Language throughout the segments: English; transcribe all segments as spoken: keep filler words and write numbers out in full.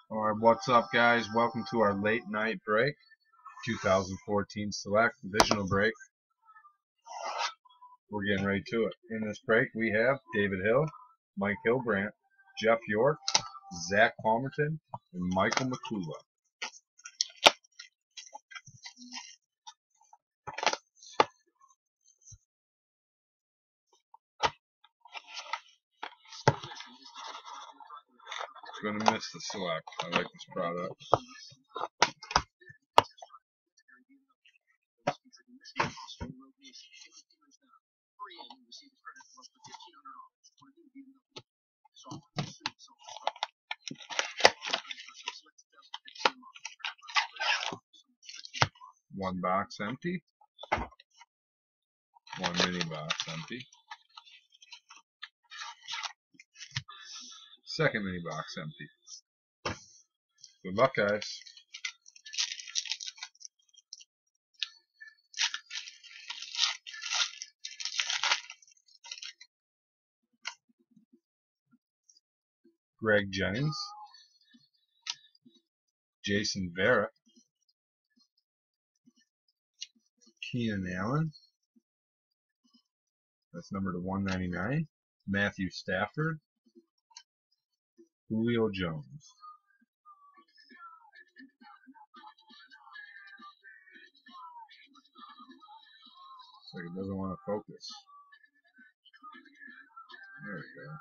Alright, what's up, guys? Welcome to our late night break, two thousand fourteen Select Divisional Break. We're getting right to it. In this break, we have David Hill, Mike Hilbrandt, Jeff York, Zach Palmerton, and Michael McCullough. Gonna miss the Select. I like this product. One box empty. One mini box empty. Second mini box empty. Good luck, guys. Greg Jennings, Jason Vera, Keenan Allen, that's number to one ninety-nine, Matthew Stafford, Julio Jones. Looks like it doesn't want to focus. There we go.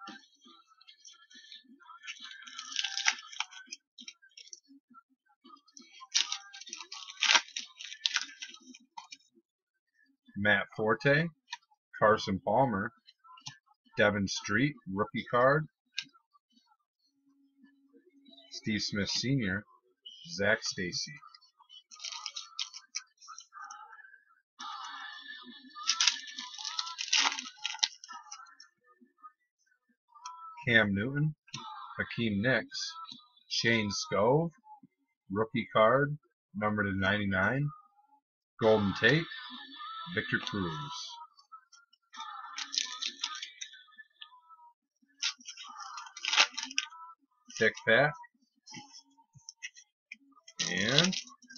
Matt Forte, Carson Palmer, Devin Street, rookie card, Steve Smith Senior, Zach Stacy. Cam Newton, Hakeem Nicks, Shane Scove, rookie card, number to ninety-nine, Golden Tate, Victor Cruz. Thick pack. And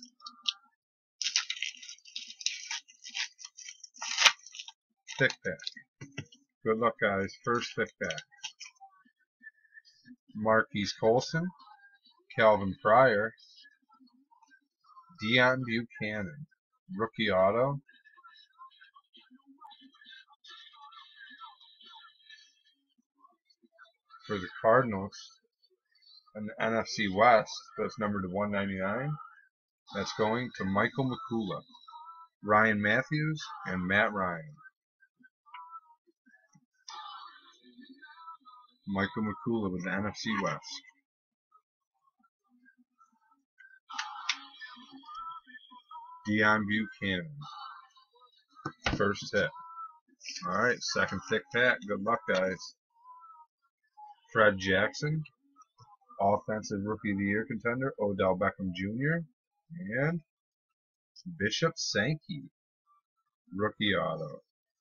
thick pack. Good luck, guys. First thick pack. Marquise Colson, Calvin Pryor, Deion Buchanan, rookie auto. For the Cardinals, an N F C West, that's numbered to one ninety-nine. That's going to Michael McCullough, Ryan Matthews, and Matt Ryan. Michael McCullough with the N F C West. Deion Buchanan. First hit. Alright, second thick pack. Good luck, guys. Fred Jackson, Offensive Rookie of the Year contender, Odell Beckham Junior And Bishop Sankey, rookie auto.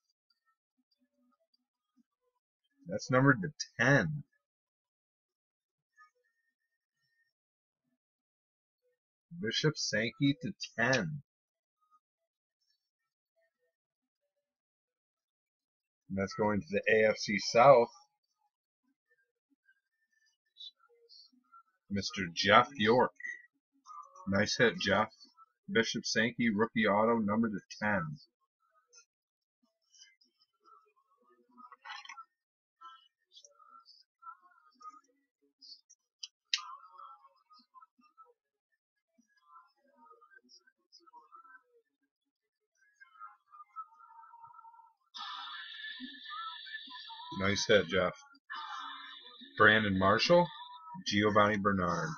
That's numbered to ten. Bishop Sankey to ten. And that's going to the A F C South. Mister Jeff York. Nice hit, Jeff. Bishop Sankey, rookie auto, number to ten. Nice hit, Jeff. Brandon Marshall, Giovanni Bernard.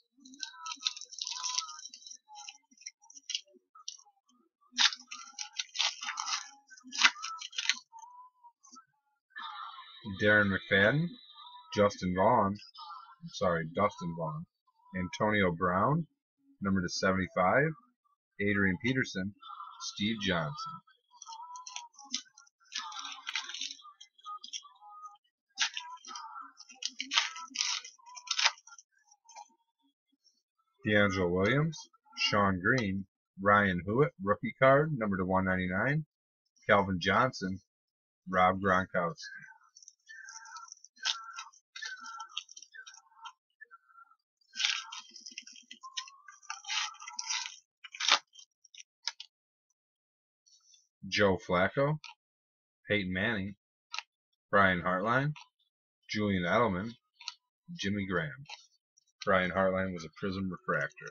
Darren McFadden, Justin Vaughn, I'm sorry, Dustin Vaughn, Antonio Brown, number to seventy-five, Adrian Peterson, Steve Johnson. D'Angelo Williams, Sean Green, Ryan Hewitt, rookie card, number to one ninety-nine. Calvin Johnson, Rob Gronkowski. Joe Flacco, Peyton Manning, Brian Hartline, Julian Edelman, Jimmy Graham. Brian Hartline was a Prism Refractor.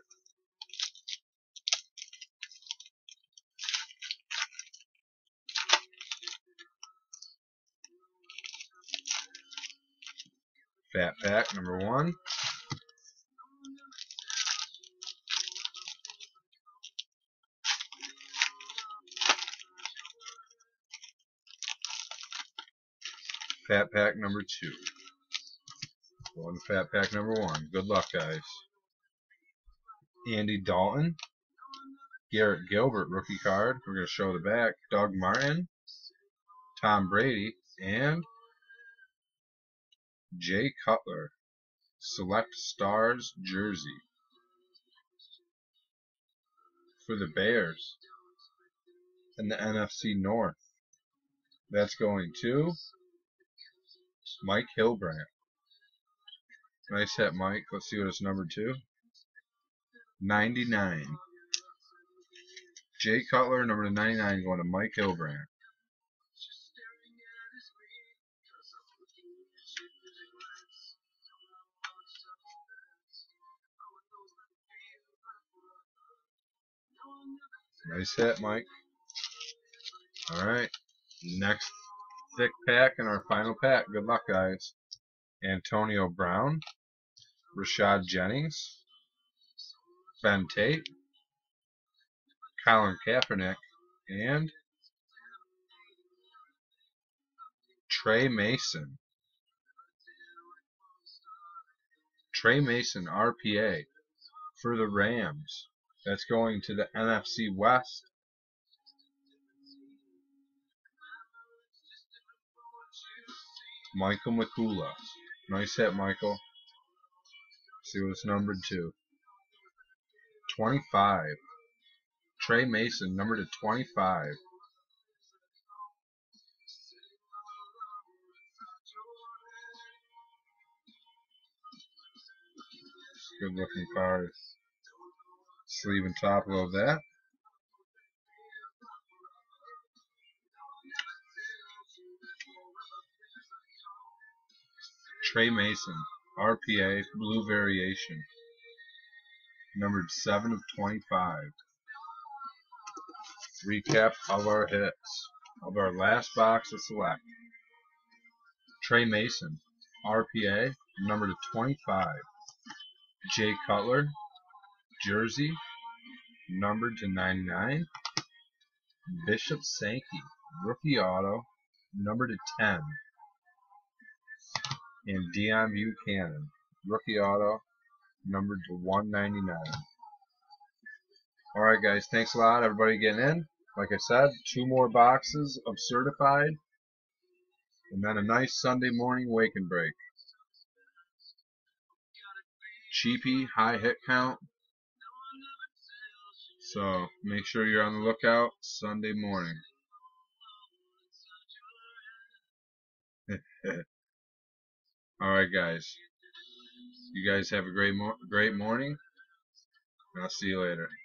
Fat Pack number one. Fat Pack number two. One Fat Pack number one. Good luck, guys. Andy Dalton, Garrett Gilbert rookie card. We're going to show the back. Doug Martin, Tom Brady, and Jay Cutler. Select Stars jersey for the Bears in the N F C North. That's going to Mike Hilbrand. Nice hit, Mike. Let's see what it's numbered to. ninety-nine. Jay Cutler, number ninety-nine, going to Mike Hilbrand. Nice hit, Mike. Alright. Next thick pack and our final pack. Good luck, guys. Antonio Brown, Rashad Jennings, Ben Tate, Colin Kaepernick, and Trey Mason. Trey Mason, R P A, for the Rams. That's going to the N F C West. Michael McCullough. Nice hit, Michael. See what it's numbered to. twenty-five. Trey Mason, numbered to twenty-five. Good looking card. Sleeve and top of that. Trey Mason, R P A, blue variation, numbered seven of twenty-five. Recap of our hits of our last box of select. Trey Mason, R P A, numbered to twenty-five. Jay Cutler, jersey, numbered to ninety-nine. Bishop Sankey, rookie auto, numbered to ten. And Deion Buchanan, rookie auto, numbered to one ninety-nine. Alright guys, thanks a lot, everybody getting in. Like I said, two more boxes of certified, and then a nice Sunday morning wake and break. Cheapy, high hit count. So make sure you're on the lookout Sunday morning. Alright guys, you guys have a great, mo great morning, and I'll see you later.